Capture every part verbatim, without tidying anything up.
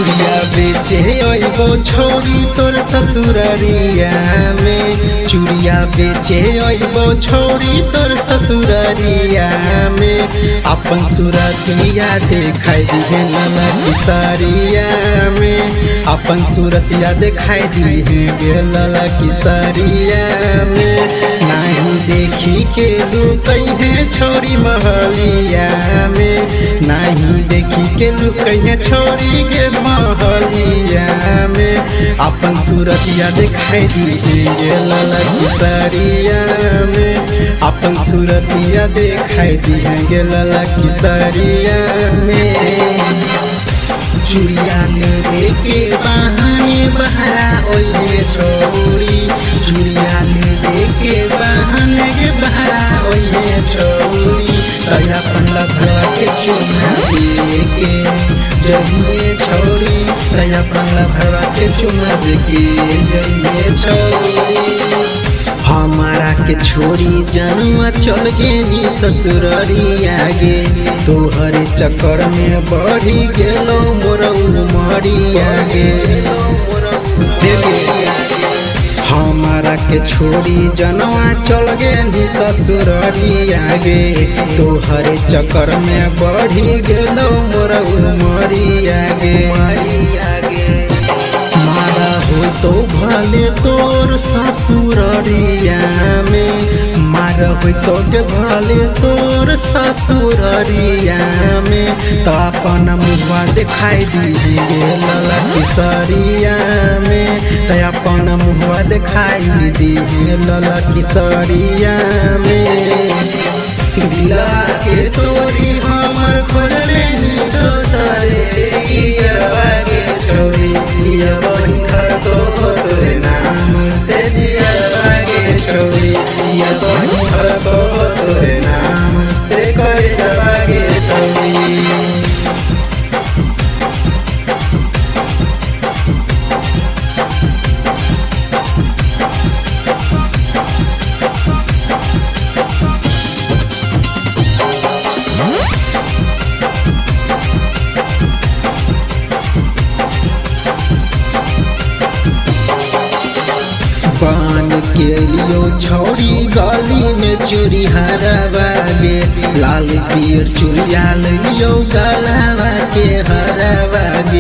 चूड़िया बेचे अइबो छोरी तोर ससुररिया में, चूड़िया बेचे अइबो छोरी तोर ससुररिया में, अपन सूरतिया देखाई दिहे लाला किसरिया में, अपन सूरतिया देखाई दिहे लाला किसरिया में। नहीं देखी के लुकई है छोरी महलिया में, नहीं देखी के लुकई है छोरी के महलिया में, अपन सूरतिया दिखाई दिए लाला किसरिया में, अपन सूरतिया दिखाई दिए लाला किसरिया में। चूड़िया लेवे के बहाने बहरा ओइले छोरी, चूड़िया लेवे के बहाने के बहरा ओइले छोरी, तया पल्ला भरा के चुमा दे के जइए छोरी, तया पल्ला भरा के चुमा दे के जइए छोरी। हमारा के छोरी जनुआ चल गेली ससुररिया गे, तोहरे चक्कर में बढ़ी गेलो मोर उमरिया गे। हमारा के छोरी जनुआ चल गेली ससुररिया गे, तोहरे चक्कर में बढ़ी गेलो मोर उमरिया गे। मारा हो तो भले तोर ससुररिया में, मारा हो तो के भले तोर ससुररिया में, तो अपन मुँहवा दिखाई दिए लाला किसरिया में, तो अपन मुँहवा दिखाई दिए लाला किसरिया में। दिला के तोरी हमर खोजले दोसरे के छोरी, तो तोरे नाम से जिया के छोरी, तो तोरे नाम से कोई जवा के छोरी। पान के लियो छोरी गली में चूड़ी हरवा गे, लाल पीर चूड़िया लियो गलवा के हरवा गे,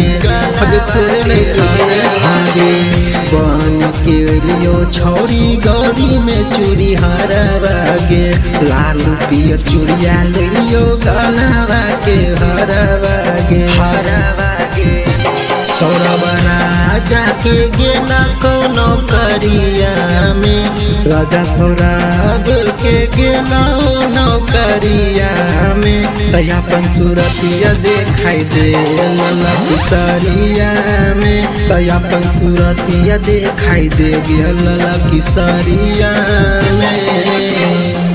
पान के लियो छोरी गली में चूड़ी हरवा गे, लाल पीर चूड़िया लियो गलवा के हरवा गे हरवा गे। सौरभ राजा के गेला कोनो करिया में, राजा सौरभ के गेला नौकरिया में, तया अपन सूरतिया दिखाई दे लाला किसरिया में, तया अपन सूरतिया दिखाई दे लाला किसरिया में।